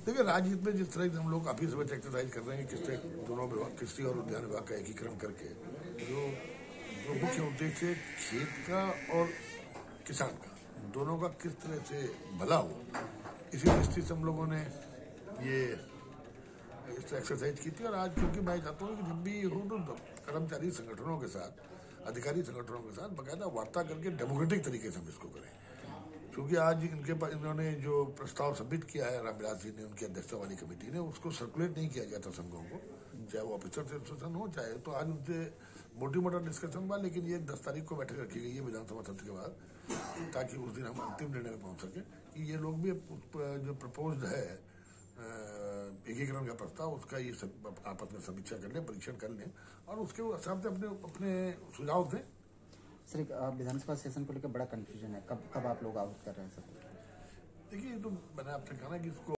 देखिए, राजनीति में जिस तरह से हम लोग काफी समय से एक्सरसाइज कर रहे हैं, किस तरह दोनों विभाग, कृषि और उद्यान विभाग का एकीकरण करके जो जो मुख्य उद्देश्य खेत का और किसान का दोनों का किस तरह से भला हो, इसी दृष्टि से हम लोगों ने ये इस एक्सरसाइज की थी। और आज क्योंकि मैं चाहता हूँ कि जब भी हो तो कर्मचारी संगठनों के साथ, अधिकारी संगठनों के साथ बाकायदा वार्ता करके डेमोक्रेटिक तरीके से हम इसको करें। क्योंकि आज इन्होंने जो प्रस्ताव सबमिट किया है रामविलास जी ने, उनकी अध्यक्षता वाली कमेटी ने, उसको सर्कुलेट नहीं किया गया था संघों को, चाहे वो ऑफिसर एसोसिएशन हो चाहे, तो आज उनसे मोटी मोटा डिस्कशन हुआ। लेकिन ये 10 तारीख को बैठक रखी गई है विधानसभा सत्र के बाद, ताकि उस दिन हम अंतिम निर्णय में पहुंच सके कि ये लोग भी जो प्रपोज्ड है एकीकरण का प्रस्ताव, उसका ये आपस में समीक्षा कर लें, परीक्षण कर लें और उसके हिसाब से अपने सुझाव दें। सर, विधानसभा सेशन को लेकर बड़ा कंफ्यूजन है, कब आप लोग आउट कर रहे हैं सर? देखिए, ये तो मैंने आपसे कहा ना कि इसको